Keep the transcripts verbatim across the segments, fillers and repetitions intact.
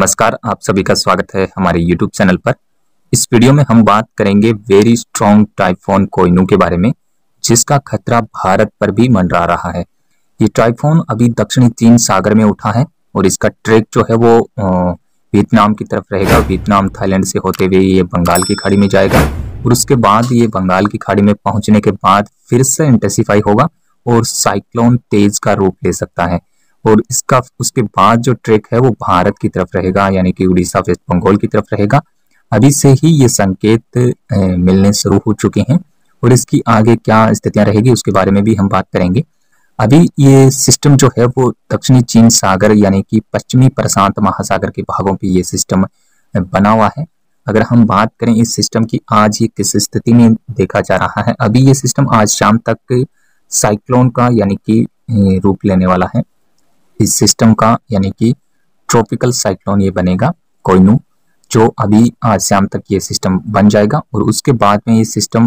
नमस्कार, आप सभी का स्वागत है हमारे यूट्यूब चैनल पर। इस वीडियो में हम बात करेंगे वेरी स्ट्रॉन्ग टाइफून कोइनू के बारे में, जिसका खतरा भारत पर भी मंडरा रहा है। ये टाइफून अभी दक्षिणी चीन सागर में उठा है और इसका ट्रैक जो है वो वियतनाम की तरफ रहेगा। वियतनाम थाईलैंड से होते हुए ये बंगाल की खाड़ी में जाएगा और उसके बाद ये बंगाल की खाड़ी में पहुंचने के बाद फिर से इंटेंसिफाई होगा और साइक्लोन तेज का रूप ले सकता है। और इसका उसके बाद जो ट्रैक है वो भारत की तरफ रहेगा, यानी कि उड़ीसा वेस्ट बंगाल की तरफ रहेगा। अभी से ही ये संकेत मिलने शुरू हो चुके हैं और इसकी आगे क्या स्थितियां रहेगी उसके बारे में भी हम बात करेंगे। अभी ये सिस्टम जो है वो दक्षिणी चीन सागर यानी कि पश्चिमी प्रशांत महासागर के भागों पे ये सिस्टम बना हुआ है। अगर हम बात करें इस सिस्टम की आज ये किस स्थिति में देखा जा रहा है, अभी ये सिस्टम आज शाम तक साइक्लोन का यानी कि रूप लेने वाला है। इस सिस्टम का यानी कि ट्रॉपिकल साइक्लोन ये बनेगा कोइनू, जो अभी आज शाम तक ये सिस्टम बन जाएगा और उसके बाद में ये सिस्टम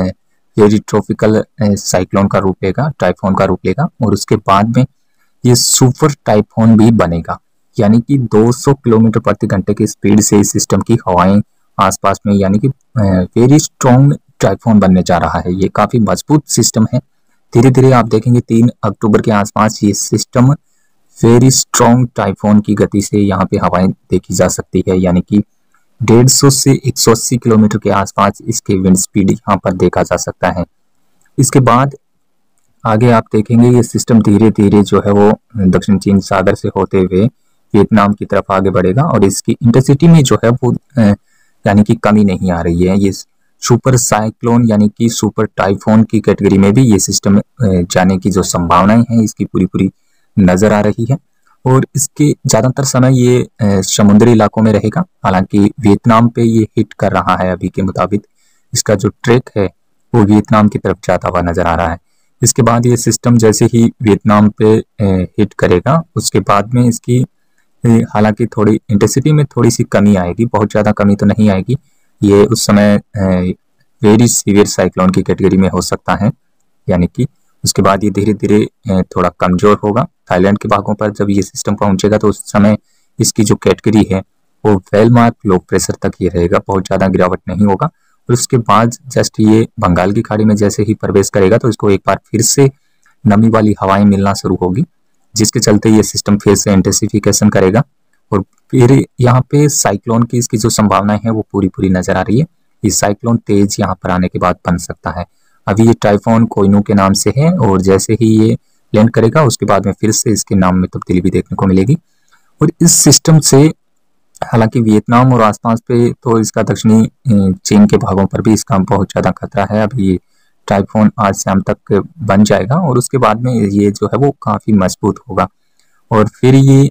वेरी ट्रॉपिकल साइक्लोन का रूप लेगा, टाइफून का रूप लेगा और उसके बाद में ये सुपर टाइफून भी बनेगा। यानी कि दो सौ किलोमीटर प्रति घंटे की स्पीड से इस सिस्टम की हवाएं आसपास में, यानी कि वेरी स्ट्रॉन्ग टाइफून बनने जा रहा है। ये काफी मजबूत सिस्टम है। धीरे धीरे आप देखेंगे तीन अक्टूबर के आसपास ये सिस्टम वेरी स्ट्रॉन्ग टाइफून की गति से यहाँ पे हवाएं देखी जा सकती है, यानी कि डेढ़ सौ से एक सौ अस्सी किलोमीटर के आसपास इसके विंड स्पीड यहाँ पर देखा जा सकता है। इसके बाद आगे आप देखेंगे ये सिस्टम धीरे धीरे जो है वो दक्षिण चीन सागर से होते हुए वियतनाम की तरफ आगे बढ़ेगा और इसकी इंटेंसिटी में जो है वो यानी कि कमी नहीं आ रही है। ये सुपर साइक्लोन यानी कि सुपर टाइफून की कैटेगरी में भी ये सिस्टम जाने की जो संभावनाएं हैं इसकी पूरी पूरी नजर आ रही है और इसके ज्यादातर समय ये समुद्री इलाकों में रहेगा। हालांकि वियतनाम पे ये हिट कर रहा है। अभी के मुताबिक इसका जो ट्रैक है वो वियतनाम की तरफ जाता हुआ नजर आ रहा है। इसके बाद ये सिस्टम जैसे ही वियतनाम पे हिट करेगा उसके बाद में इसकी हालांकि थोड़ी इंटेंसिटी में थोड़ी सी कमी आएगी, बहुत ज्यादा कमी तो नहीं आएगी। ये उस समय वेरी सीवियर साइक्लोन की कैटेगरी में हो सकता है, यानी कि उसके बाद ये धीरे धीरे थोड़ा कमजोर होगा। थाईलैंड के भागों पर जब ये सिस्टम पहुंचेगा तो उस समय इसकी जो कैटेगरी है वो वेल मार्क लो प्रेशर तक ये रहेगा, बहुत ज्यादा गिरावट नहीं होगा। और उसके बाद जस्ट ये बंगाल की खाड़ी में जैसे ही प्रवेश करेगा तो इसको एक बार फिर से नमी वाली हवाएं मिलना शुरू होगी, जिसके चलते ये सिस्टम फिर से इंटेंसिफिकेशन करेगा और फिर यहाँ पे साइक्लोन की इसकी जो संभावनाएं है वो पूरी पूरी नजर आ रही है। ये साइक्लोन तेज यहाँ पर आने के बाद बन सकता है। अभी ये टाइफून कोइनू के नाम से है और जैसे ही ये लैंड करेगा उसके बाद में फिर से इसके नाम में तब्दीली भी देखने को मिलेगी। और इस सिस्टम से हालांकि वियतनाम और आसपास पे तो इसका दक्षिणी चीन के भागों पर भी इसका बहुत ज्यादा खतरा है। अभी ये टाइफून आज शाम तक बन जाएगा और उसके बाद में ये जो है वो काफी मजबूत होगा और फिर ये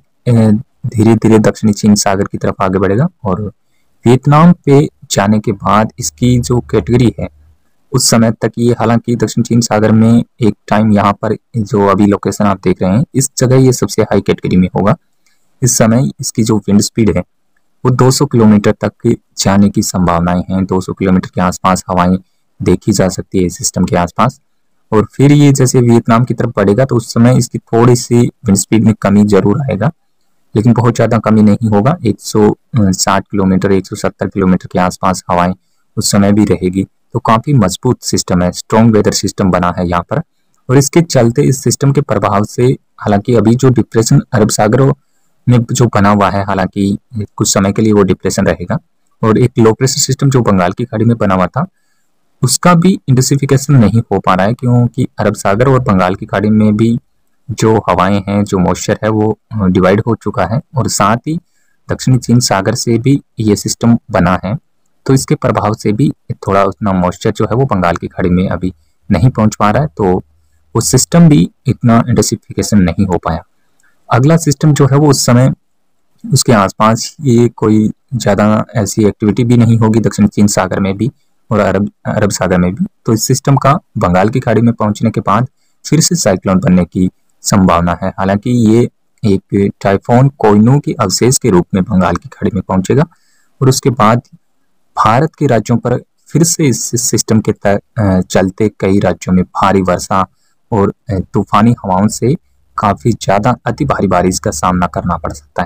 धीरे धीरे दक्षिणी चीन सागर की तरफ आगे बढ़ेगा और वियतनाम पे जाने के बाद इसकी जो कैटेगरी है उस समय तक ये, हालांकि दक्षिण चीन सागर में एक टाइम यहाँ पर जो अभी लोकेशन आप देख रहे हैं इस जगह ये सबसे हाई कैटेगरी में होगा। इस समय इसकी जो विंड स्पीड है वो दो सौ किलोमीटर तक जाने की संभावनाएं हैं। दो सौ किलोमीटर के आसपास हवाएं देखी जा सकती है इस सिस्टम के आसपास। और फिर ये जैसे वियतनाम की तरफ बढ़ेगा तो उस समय इसकी थोड़ी सी विंड स्पीड में कमी जरूर आएगा, लेकिन बहुत ज्यादा कमी नहीं होगा। एक सौ साठ किलोमीटर एक सौ सत्तर किलोमीटर के आसपास हवाएं उस समय भी रहेगी। तो काफी मजबूत सिस्टम है, स्ट्रॉन्ग वेदर सिस्टम बना है यहाँ पर। और इसके चलते इस सिस्टम के प्रभाव से हालांकि अभी जो डिप्रेशन अरब सागर में जो बना हुआ है, हालांकि कुछ समय के लिए वो डिप्रेशन रहेगा और एक लो प्रेशर सिस्टम जो बंगाल की खाड़ी में बना हुआ था उसका भी इंटेंसिफिकेशन नहीं हो पा रहा है, क्योंकि अरब सागर और बंगाल की खाड़ी में भी जो हवाएं हैं, जो मॉइस्चर है वो डिवाइड हो चुका है और साथ ही दक्षिणी चीन सागर से भी ये सिस्टम बना है। तो इसके प्रभाव से भी थोड़ा उतना मॉइस्चर जो है वो बंगाल की खाड़ी में अभी नहीं पहुंच पा रहा है, तो वो सिस्टम भी इतना इंटेंसिफिकेशन नहीं हो पाया। अगला सिस्टम जो है वो उस समय उसके आसपास ये कोई ज्यादा ऐसी एक्टिविटी भी नहीं होगी दक्षिण चीन सागर में भी और अरब अरब सागर में भी। तो इस सिस्टम का बंगाल की खाड़ी में पहुंचने के बाद फिर से साइक्लोन बनने की संभावना है। हालांकि ये एक टाइफून कोइनू के अवशेष के रूप में बंगाल की खाड़ी में पहुंचेगा और उसके बाद भारत के राज्यों पर फिर से इस सिस्टम के चलते कई राज्यों में भारी वर्षा और तूफानी हवाओं से काफी ज्यादा अति भारी बारिश का सामना करना पड़ सकता है।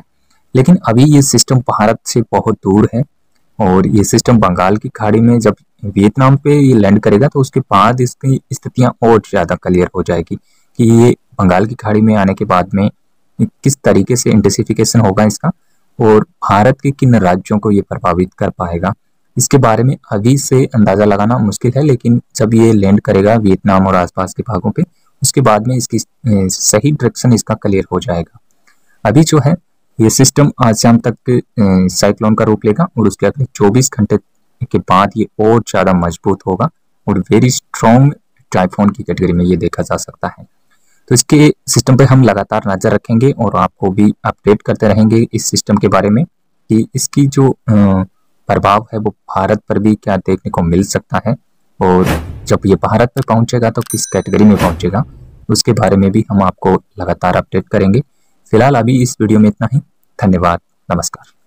लेकिन अभी ये सिस्टम भारत से बहुत दूर है और ये सिस्टम बंगाल की खाड़ी में जब वियतनाम पे ये लैंड करेगा तो उसके बाद इसकी स्थितियां और ज़्यादा क्लियर हो जाएगी कि ये बंगाल की खाड़ी में आने के बाद में किस तरीके से इंटेंसिफिकेशन होगा इसका और भारत के किन राज्यों को ये प्रभावित कर पाएगा। इसके बारे में अभी से अंदाज़ा लगाना मुश्किल है, लेकिन जब ये लैंड करेगा वियतनाम और आसपास के भागों पे उसके बाद में इसकी सही डायरेक्शन इसका क्लियर हो जाएगा। अभी जो है ये सिस्टम आज शाम तक साइक्लोन का रूप लेगा और उसके अगले चौबीस घंटे के बाद ये और ज़्यादा मजबूत होगा और वेरी स्ट्रॉन्ग टाइफोन की कैटेगरी में ये देखा जा सकता है। तो इसके सिस्टम पे हम लगातार नज़र रखेंगे और आपको भी अपडेट करते रहेंगे इस सिस्टम के बारे में कि इसकी जो प्रभाव है वो भारत पर भी क्या देखने को मिल सकता है और जब ये भारत पर पहुंचेगा तो किस कैटेगरी में पहुंचेगा उसके बारे में भी हम आपको लगातार अपडेट करेंगे। फिलहाल अभी इस वीडियो में इतना ही। धन्यवाद, नमस्कार।